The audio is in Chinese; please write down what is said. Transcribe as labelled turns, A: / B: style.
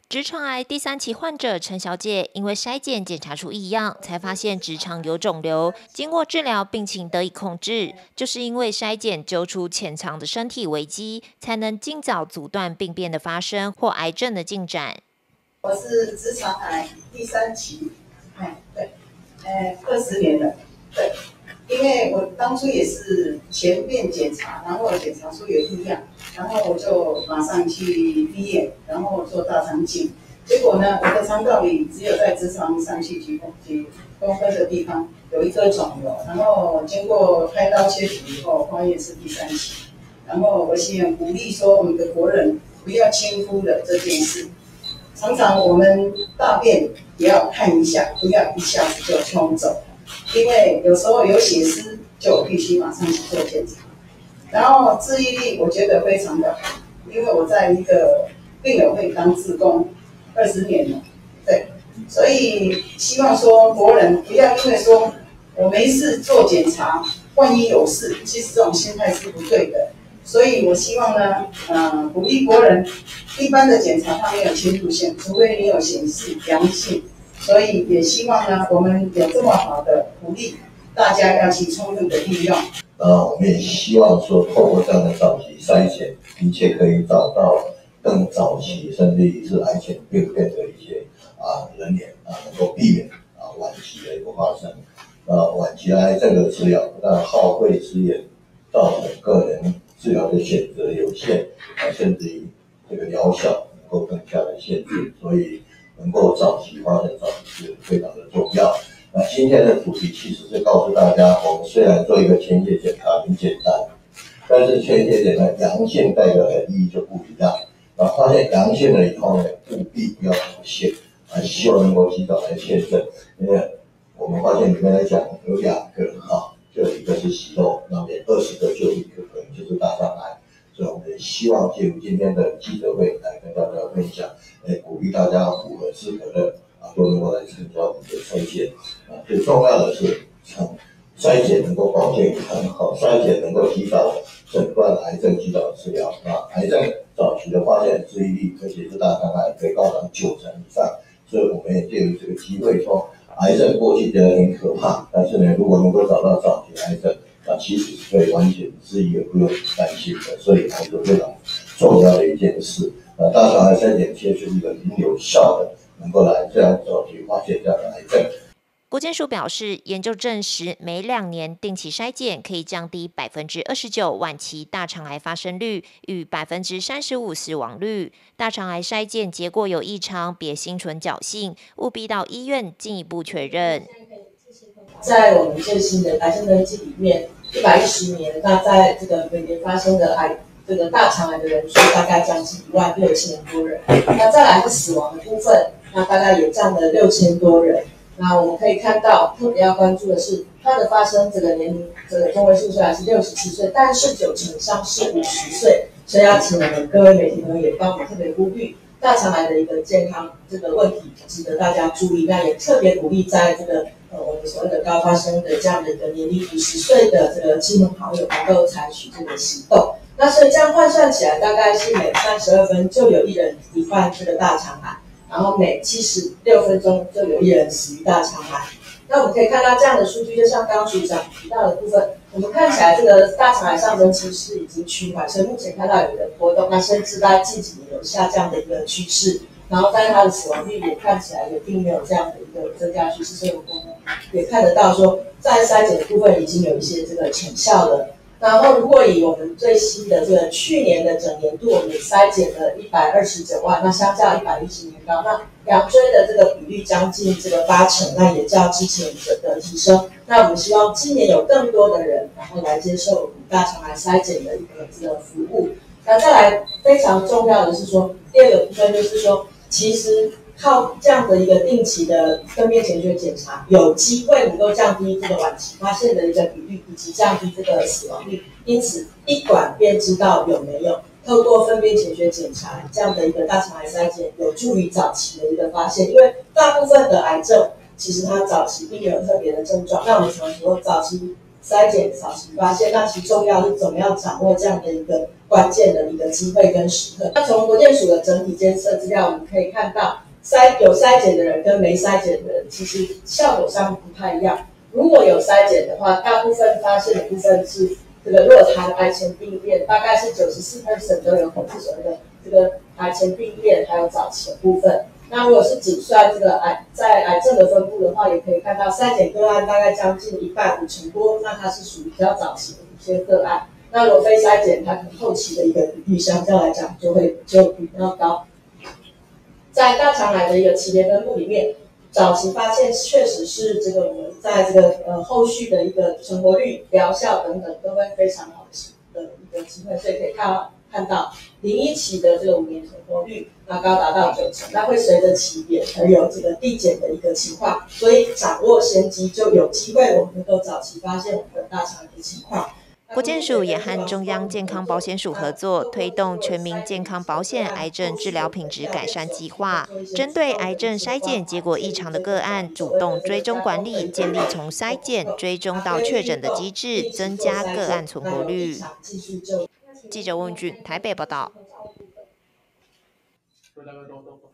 A: 直肠癌第3期患者陈小姐，因为筛检检查出异样，才发现直肠有肿瘤。经过治疗，病情得以控制，就是因为筛检揪出潜藏的身体危机，才能尽早阻断病变的发生或癌症的进展。
B: 我是直肠癌第3期，对，20年了，对。因为我当初也是前面检查，然后检查出有异样，然后我就马上去医院，然后做大肠镜。结果呢，我的肠道里只有在直肠上去几公分的地方有一颗肿瘤，然后经过开刀切除以后，发现是第3期。然后我希望鼓励说，我们的国人不要轻忽了这件事。常常我们大便也要看一下，不要一下子就冲走。因为有时候有血丝，就必须马上去做检查。然后治愈力我觉得非常的好，因为我在一个病友会当志工20年了，对，所以希望说国人不要因为说我没事做检查，万一有事，其实这种心态是不对的。所以我希望呢，鼓励国人，一般的检查它没有侵入性，除非你有显示阳性。所以也希望呢，我们有这么好的鼓励，大家要去充分的利用。
C: 我们也希望说，透过这样的早期筛检，的确可以找到更早期甚至于是癌前病变的一些人员能够避免晚期的一个发生。晚期癌症的治疗不但耗费资源，造成个人治疗的选择有限，甚至于这个疗效能够更加的限制，所以能够早期发现早期是非常的重要。那今天的主题其实是告诉大家，我们虽然做一个前血检查很简单，但是前血检查阳性代表的意义就不一样。发现阳性了以后呢，务必不要妥协，希望能够及早来确诊。因为我们发现里面来讲有2个就一个是息肉，那每20个就有1个可能就是大肠癌。所以我们也希望借由今天的记者会来跟大家分享，鼓励大家符合资格的都能够来参加我们的筛检。最重要的是，筛检能够保健康，筛检能够及早诊断癌症，及早治疗。癌症早期的发现治愈率，而且是大肠癌可以高达90%以上。所以我们也借由这个机会说，癌症过去觉得很可怕，但是呢，如果能够找到早期癌症，其实是可以完全治愈，不用担心的。所以还是非常重要的一件事。大肠癌筛检确实是一个很有效的，能够来这样早期发现这样的癌症。
A: 国健署表示，研究证实，每2年定期筛检可以降低29%晚期大肠癌发生率与35%死亡率。大肠癌筛检结果有异常，别心存侥幸，务必到医院进一步确认。
D: 在我们最新的癌症登记里面，110年，那在这个每年发生的这个大肠癌的人数大概将近16000多人。那再来是死亡的部分，那大概也占了6000多人。那我们可以看到，特别要关注的是，它的发生这个年龄，这个中位数虽然是67岁，但是90%以上是50岁，所以要请我们各位媒体朋友也帮我们特别呼吁大肠癌的一个健康这个问题，值得大家注意。那也特别鼓励在这个我们所谓的高发生的这样的一个年龄50岁的这个亲朋好友能够采取这个行动。那所以这样换算起来，大概是每32分就有1人罹患这个大肠癌。然后每76分钟就有1人死于大肠癌。那我们可以看到这样的数据，就像刚刚署长提到的部分，我们看起来这个大肠癌上升趋势已经趋缓，所以目前看到有一个波动，那甚至在近几年有下降的一个趋势。然后但是它的死亡率也看起来也并没有这样的一个增加趋势，所以我们也看得到说，在筛检的部分已经有一些这个成效了。然后，如果以我们最新的这个去年的整年度，我们筛检了129万，那相较110年高，那两追的这个比率将近这个80%，那也较之前的提升。那我们希望今年有更多的人，然后来接受大肠癌筛检的一个这个服务。那再来非常重要的是说，第2个部分就是说，其实靠这样的一个定期的粪便潜血检查，有机会能够降低这个晚期发现的一个比率，以及降低这个死亡率。因此，一管便知道有没有。透过粪便潜血检查这样的一个大肠癌筛检，有助于早期的一个发现。因为大部分的癌症，其实它早期并没有特别的症状。那我们常说早期筛检早期发现，那其重要是怎么样掌握这样的一个关键的一个机会跟时刻。那从国健署的整体监测资料，我们可以看到，有筛检的人跟没筛检的人，其实效果上不太一样。如果有筛检的话，大部分发现的部分是这个若谈癌前病变，大概是94%都有可能是所谓的这个癌前病变，还有早期的部分。那如果是仅算这个在癌症的分布的话，也可以看到筛检个案大概将近一半50%多，那它是属于比较早期的一些个案。那如果非筛检，它可能后期的一个比例相较来讲就比较高。在大肠癌的一个期别分布里面，早期发现确实是这个我们在这个后续的一个存活率、疗效等等都会非常好的一个机会，所以可以看到01期的这个5年存活率，那高达到90%，那会随着期别而有这个递减的一个情况，所以掌握先机就有机会我们能够早期发现我们的大肠癌的情况。
A: 国健署也和中央健康保险署合作，推动全民健康保险癌症治疗品质改善计划，针对癌症筛检结果异常的个案，主动追踪管理，建立从筛检追踪到确诊的机制，增加个案存活率。记者温俊台北报道。